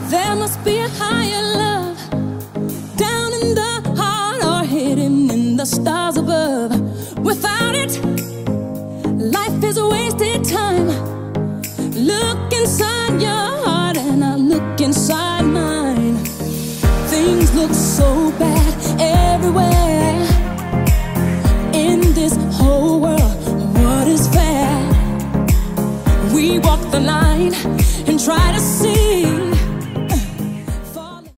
There must be a higher love down in the heart or hidden in the stars above. Without it, life is a wasted time. Look inside your heart and I look inside mine. Things look so bad everywhere.